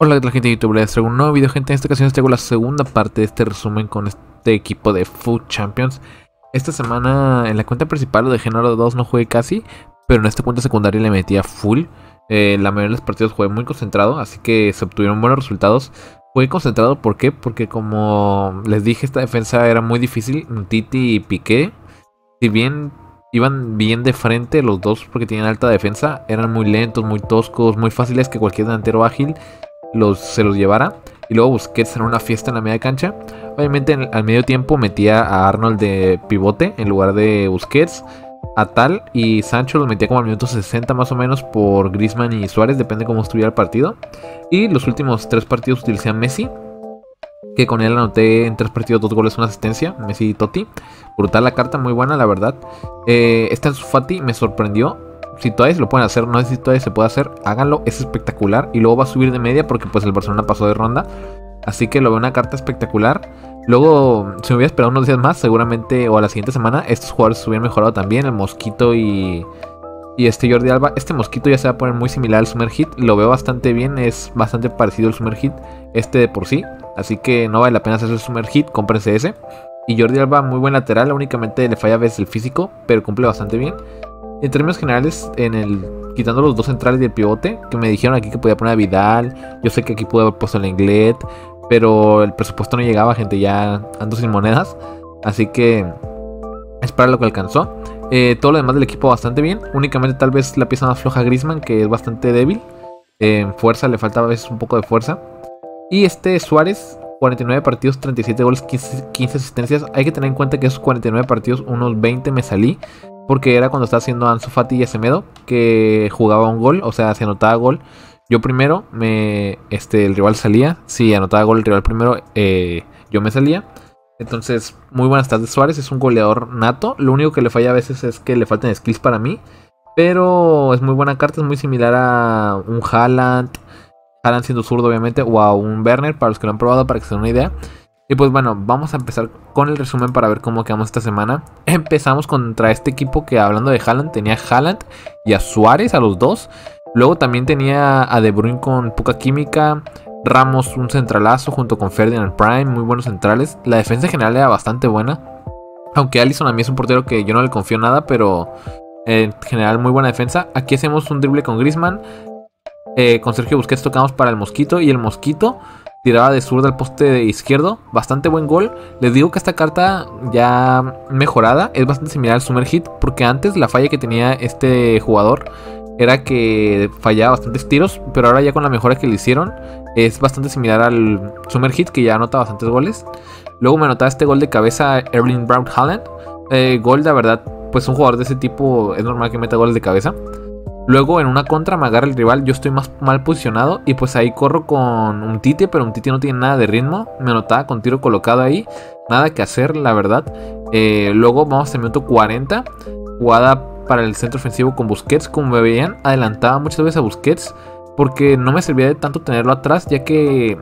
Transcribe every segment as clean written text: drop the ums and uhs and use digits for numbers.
Hola, ¿qué tal, gente de YouTube? Les traigo un nuevo video, gente. En esta ocasión les traigo la segunda parte de este resumen con este equipo de Food Champions. Esta semana en la cuenta principal lo dejé en oro 2, no jugué casi, pero en esta cuenta secundaria le metí a full. La mayoría de los partidos jugué muy concentrado, así que se obtuvieron buenos resultados. Jugué concentrado, ¿por qué? Porque como les dije, esta defensa era muy difícil. Titi y Piqué, si bien iban bien de frente los dos porque tenían alta defensa, eran muy lentos, muy toscos, muy fáciles que cualquier delantero ágil se los llevara. Y luego Busquets en una fiesta en la media cancha. Obviamente al medio tiempo metía a Arnold de pivote en lugar de Busquets. A Tal y Sancho los metía como al minuto 60 más o menos por Griezmann y Suárez, depende cómo estuviera el partido. Y los últimos 3 partidos utilicé a Messi, que con él anoté en 3 partidos 2 goles, 1 asistencia. Messi y Totti. Brutal la carta, muy buena la verdad. Ansu Fati me sorprendió. Si todavía se lo pueden hacer, no sé si todavía se puede hacer, háganlo, es espectacular. Y luego va a subir de media porque pues el Barcelona pasó de ronda. Así que lo veo una carta espectacular. Luego, si me hubiera esperado unos días más, seguramente, o a la siguiente semana, estos jugadores se hubieran mejorado también. El Mosquito y Jordi Alba. Este Mosquito ya se va a poner muy similar al Summer Hit. Lo veo bastante bien, es bastante parecido al Summer Hit de por sí. Así que no vale la pena hacer el Summer Hit, cómprense ese. Y Jordi Alba, muy buen lateral, únicamente le falla a veces el físico, pero cumple bastante bien. En términos generales, quitando los dos centrales y el pivote, que me dijeron aquí que podía poner a Vidal. Yo sé que aquí pude haber puesto a Lenglet, pero el presupuesto no llegaba, gente, ya ando sin monedas. Así que es para lo que alcanzó. Todo lo demás del equipo bastante bien. Únicamente tal vez la pieza más floja Griezmann, que es bastante débil. En fuerza le falta a veces un poco de fuerza. Y Suárez, 49 partidos, 37 goles, 15 asistencias. Hay que tener en cuenta que esos 49 partidos, unos 20 me salí, porque era cuando estaba haciendo Ansu Fati y Semedo, que jugaba un gol, o sea, se anotaba gol. Yo primero, el rival salía. Si anotaba gol el rival primero, yo me salía. Entonces, muy buenas tardes Suárez, es un goleador nato. Lo único que le falla a veces es que le faltan skills para mí, pero es muy buena carta, es muy similar a un Haaland siendo zurdo obviamente, o a un Werner, para los que lo han probado, para que se den una idea. Y pues bueno, vamos a empezar con el resumen para ver cómo quedamos esta semana. Empezamos contra este equipo que, hablando de Haaland, tenía a Haaland y a Suárez, a los dos. Luego también tenía a De Bruyne con poca química, Ramos un centralazo junto con Ferdinand Prime, muy buenos centrales. La defensa en general era bastante buena, aunque Alisson a mí es un portero que yo no le confío nada, pero en general muy buena defensa. Aquí hacemos un drible con Griezmann, con Sergio Busquets tocamos para el Mosquito, y el Mosquito tiraba de zurda al poste izquierdo. Bastante buen gol. Les digo que esta carta ya mejorada es bastante similar al Summer Hit, porque antes la falla que tenía este jugador era que fallaba bastantes tiros, pero ahora ya con la mejora que le hicieron es bastante similar al Summer Hit, que ya anota bastantes goles. Luego me anotaba este gol de cabeza Erling Braut Haaland. Gol, de verdad, pues un jugador de ese tipo es normal que meta goles de cabeza. Luego en una contra me agarra el rival, yo estoy más mal posicionado y pues ahí corro con un Tite, pero un Tite no tiene nada de ritmo. Me anotaba con tiro colocado ahí, nada que hacer la verdad. Luego vamos al minuto 40, jugada para el centro ofensivo con Busquets. Como me veían, adelantaba muchas veces a Busquets porque no me servía de tanto tenerlo atrás, ya que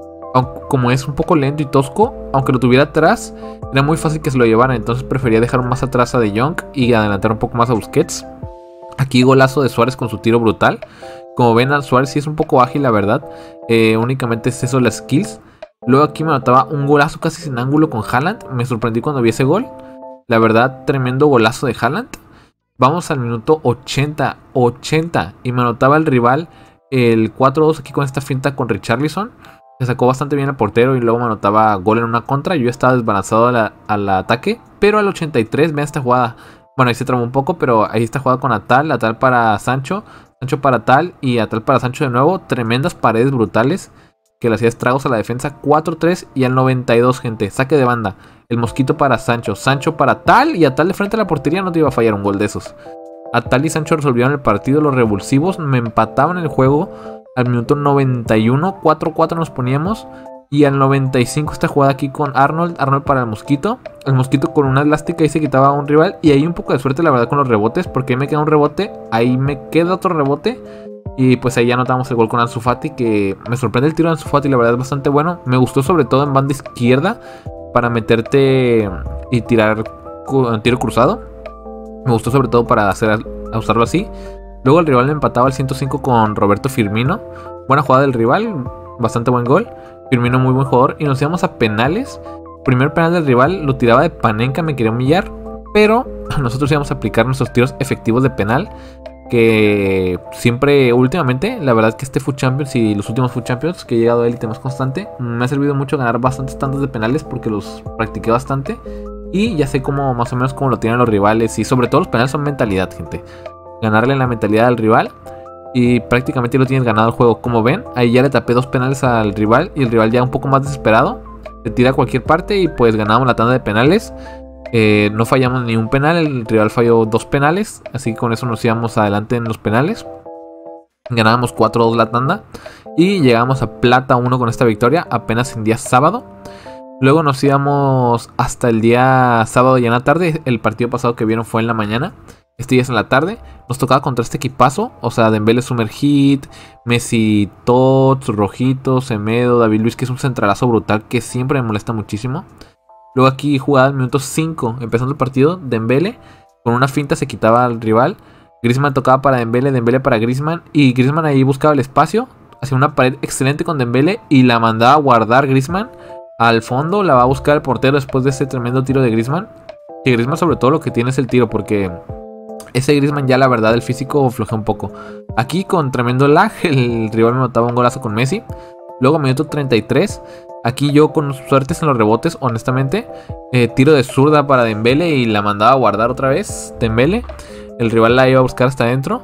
como es un poco lento y tosco, aunque lo tuviera atrás era muy fácil que se lo llevara. Entonces prefería dejar más atrás a De Jong y adelantar un poco más a Busquets. Aquí golazo de Suárez con su tiro brutal. Como ven, Suárez sí es un poco ágil, la verdad. Únicamente es eso, las skills. Luego aquí me anotaba un golazo casi sin ángulo con Haaland. Me sorprendí cuando vi ese gol. La verdad, tremendo golazo de Haaland. Vamos al minuto 80. Y me anotaba el rival el 4-2 aquí con esta finta con Richarlison. Se sacó bastante bien al portero y luego me anotaba gol en una contra. Yo estaba desbalanzado al ataque. Pero al 83, vean esta jugada. Bueno, ahí se trabó un poco, pero ahí está jugada con Atal para Sancho, Sancho para Atal y Atal para Sancho de nuevo. Tremendas paredes brutales que le hacía estragos a la defensa. 4-3 y al 92, gente, saque de banda. El Mosquito para Sancho, Sancho para Atal y Atal de frente a la portería. No te iba a fallar un gol de esos. Atal y Sancho resolvieron el partido, los revulsivos me empataban el juego. Al minuto 91, 4-4 nos poníamos. Y al 95 esta jugada aquí con Arnold para el Mosquito. El Mosquito con una elástica y se quitaba a un rival. Y ahí un poco de suerte la verdad con los rebotes, porque ahí me queda un rebote, ahí me queda otro rebote. Y pues ahí ya anotamos el gol con Ansu Fati, que me sorprende el tiro de Ansu Fati, la verdad es bastante bueno. Me gustó sobre todo en banda izquierda para meterte y tirar tiro cruzado. Me gustó sobre todo para usarlo así. Luego el rival me empataba al 105 con Roberto Firmino. Buena jugada del rival. bastante buen gol. Firmino muy buen jugador. Y nos íbamos a penales. Primer penal del rival lo tiraba de Panenka, me quería humillar. Pero nosotros íbamos a aplicar nuestros tiros efectivos de penal. Que siempre, últimamente, la verdad que este Foot Champions y los últimos Foot Champions que he llegado a élite más constante, me ha servido mucho ganar bastantes tantos de penales porque los practiqué bastante. Y ya sé cómo, más o menos cómo lo tienen los rivales. Y sobre todo los penales son mentalidad, gente. Ganarle en la mentalidad al rival. Y prácticamente lo tienes ganado el juego. Como ven, ahí ya le tapé 2 penales al rival. Y el rival ya un poco más desesperado se tira a cualquier parte y pues ganamos la tanda de penales. No fallamos ni un penal, el rival falló 2 penales, así que con eso nos íbamos adelante en los penales. Ganábamos 4-2 la tanda y llegamos a plata 1 con esta victoria apenas en día sábado. Luego nos íbamos hasta el día sábado ya en la tarde. El partido pasado que vieron fue en la mañana, este día es en la tarde. Nos tocaba contra este equipazo, o sea, Dembélé Summer Hit, Messi Tots, Rojito, Semedo, David Luiz, que es un centralazo brutal que siempre me molesta muchísimo. Luego aquí jugada al minuto 5, empezando el partido, Dembélé con una finta se quitaba al rival. Griezmann tocaba para Dembélé, Dembélé para Griezmann. Y Griezmann ahí buscaba el espacio, hacía una pared excelente con Dembélé y la mandaba a guardar Griezmann. Al fondo la va a buscar el portero después de ese tremendo tiro de Griezmann. Que Griezmann sobre todo lo que tiene es el tiro, porque ese Griezmann ya la verdad el físico flojea un poco. Aquí con tremendo lag el rival me notaba un golazo con Messi. Luego minuto 33. Aquí yo con suertes en los rebotes, honestamente. Tiro de zurda para Dembélé y la mandaba a guardar otra vez Dembélé. El rival la iba a buscar hasta adentro.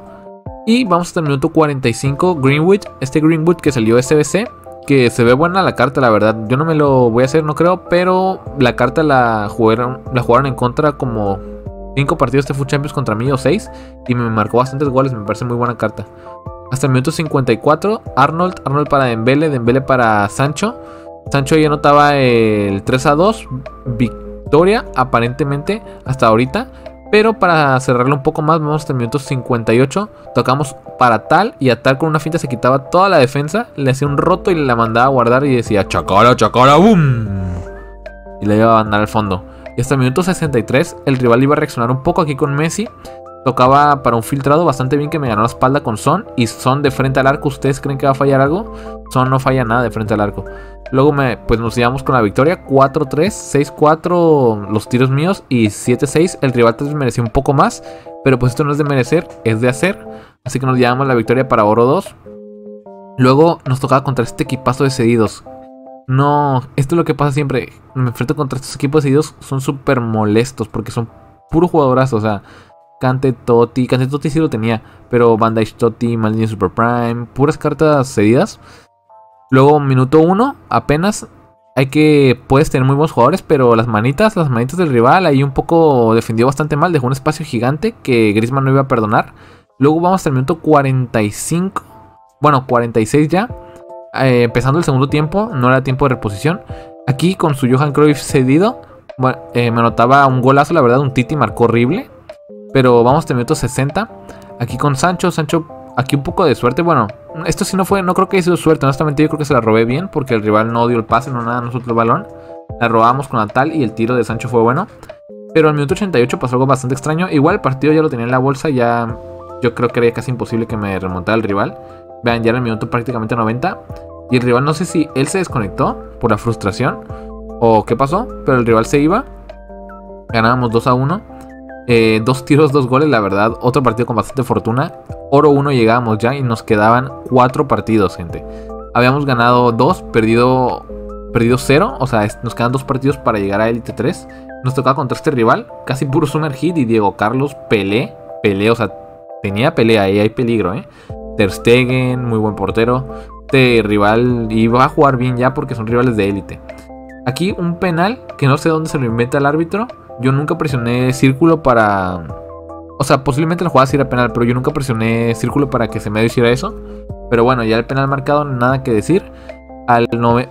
Y vamos hasta el minuto 45. Greenwood, este Greenwood que salió SBC. Que se ve buena la carta, la verdad. Yo no me lo voy a hacer, no creo. Pero la carta la jugaron en contra como 5 partidos de Foot Champions contra mí o 6. Y me marcó bastantes goles, me parece muy buena carta. Hasta el minuto 54. Arnold para Dembélé, Dembélé para Sancho. Sancho ya anotaba el 3-2, victoria aparentemente hasta ahorita. Pero para cerrarlo un poco más, vamos hasta el minuto 58. Tocamos para Tal y a Tal con una finta se quitaba toda la defensa. Le hacía un roto y la mandaba a guardar y decía chacala, chacala, boom. Y la iba a mandar al fondo. Y hasta el minuto 63 el rival iba a reaccionar un poco aquí con Messi. Tocaba para un filtrado bastante bien que me ganó la espalda con Son. Y Son de frente al arco. ¿Ustedes creen que va a fallar algo? Son no falla nada de frente al arco. Luego pues nos llevamos con la victoria. 4-3, 6-4 los tiros míos. Y 7-6 el rival te merecía un poco más. Pero pues esto no es de merecer, es de hacer. Así que nos llevamos la victoria para oro 2. Luego nos tocaba contra este equipazo de cedidos. No, esto es lo que pasa siempre. Me enfrento contra estos equipos de cedidos. Son súper molestos porque son puro jugadorazos. O sea, Kante Totti sí lo tenía, pero Van Dijk Totti, Maldini Super Prime, puras cartas cedidas. Luego minuto 1, apenas puedes tener muy buenos jugadores, pero las manitas del rival ahí un poco defendió bastante mal, dejó un espacio gigante que Griezmann no iba a perdonar. Luego vamos hasta el minuto 45, bueno 46 ya, empezando el segundo tiempo, no era tiempo de reposición. Aquí con su Johan Cruyff cedido, bueno, me anotaba un golazo, la verdad, un Titi marcó horrible. Pero vamos hasta el minuto 60. Aquí con Sancho, aquí un poco de suerte. Bueno, esto sí no creo que haya sido suerte. Honestamente yo creo que se la robé bien, porque el rival no dio el pase, no nada, nosotros el balón. La robamos con la tal y el tiro de Sancho fue bueno. Pero al minuto 88 pasó algo bastante extraño. Igual el partido ya lo tenía en la bolsa, ya yo creo que era casi imposible que me remontara el rival. Vean, ya era el minuto prácticamente 90. Y el rival, no sé si él se desconectó por la frustración o qué pasó, pero el rival se iba. Ganábamos 2-1. 2 tiros, 2 goles, la verdad. Otro partido con bastante fortuna. Oro 1 llegábamos ya y nos quedaban 4 partidos, gente. Habíamos ganado 2, perdido 0. O sea, nos quedan 2 partidos para llegar a Elite 3. Nos tocaba contra este rival, casi puro Summer Hit. Y Diego Carlos, Pelé, o sea, tenía pelea, ahí hay peligro, Ter Stegen, muy buen portero. Este rival iba a jugar bien ya porque son rivales de élite. Aquí un penal que no sé dónde se lo inventa el árbitro. Yo nunca presioné círculo para... O sea, posiblemente la jugada sí era penal, pero yo nunca presioné círculo para que se me hiciera eso. Pero bueno, ya el penal marcado, nada que decir. Al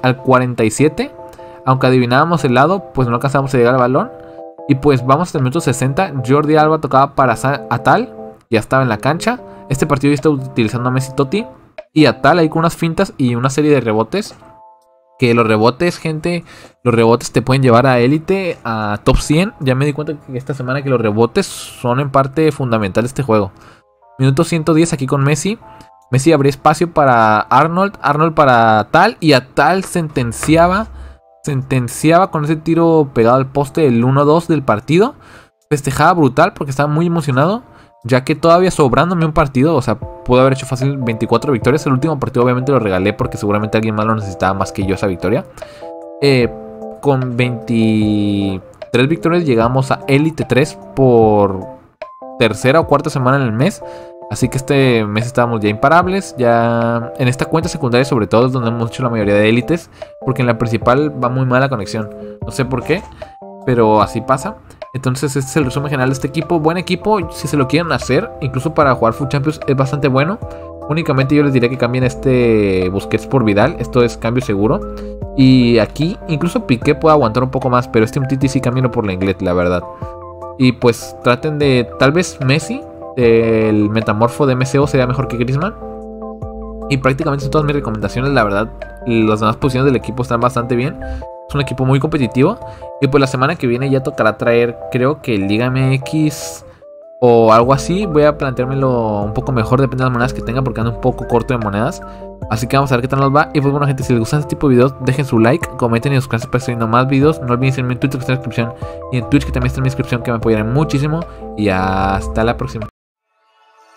47, aunque adivinábamos el lado, pues no alcanzábamos a llegar al balón. Y pues vamos hasta el minuto 60. Jordi Alba tocaba para Atal, ya estaba en la cancha. Este partido ya está utilizando a Messi Totti. Y Atal ahí con unas fintas y una serie de rebotes. Que los rebotes, gente, los rebotes te pueden llevar a élite, a top 100. Ya me di cuenta que esta semana que los rebotes son en parte fundamental de este juego. Minuto 110 aquí con Messi. Messi abría espacio para Arnold, Arnold para Tal, y a Tal sentenciaba con ese tiro pegado al poste el 1-2 del partido. Festejaba brutal porque estaba muy emocionado, ya que todavía sobrándome un partido, o sea, pude haber hecho fácil 24 victorias. El último partido obviamente lo regalé porque seguramente alguien más lo necesitaba más que yo esa victoria. Con 23 victorias llegamos a Elite 3 por tercera o cuarta semana en el mes. Así que este mes estábamos ya imparables. Ya en esta cuenta secundaria sobre todo es donde hemos hecho la mayoría de élites, porque en la principal va muy mala conexión. No sé por qué, pero así pasa. Entonces este es el resumen general de este equipo. Buen equipo, si se lo quieren hacer, incluso para jugar Foot Champions es bastante bueno. Únicamente yo les diré que cambien este Busquets por Vidal. Esto es cambio seguro. Y aquí incluso Piqué puede aguantar un poco más, pero este Umtiti sí cambio por la Inglés, la verdad. Y pues traten de, tal vez Messi, el metamorfo de MCO sería mejor que Griezmann. Y prácticamente son todas mis recomendaciones, la verdad. Las demás posiciones del equipo están bastante bien. Es un equipo muy competitivo. Y pues la semana que viene ya tocará traer, creo que Liga MX o algo así. Voy a planteármelo un poco mejor, depende de las monedas que tenga, porque ando un poco corto de monedas. Así que vamos a ver qué tal nos va. Y pues bueno, gente, si les gustan este tipo de videos, dejen su like, comenten y suscríbanse para seguir más videos. No olviden seguirme en Twitter, que está en la descripción, y en Twitch, que también está en mi descripción, que me apoyarán muchísimo. Y hasta la próxima.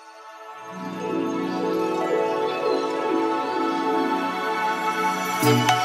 Thank you.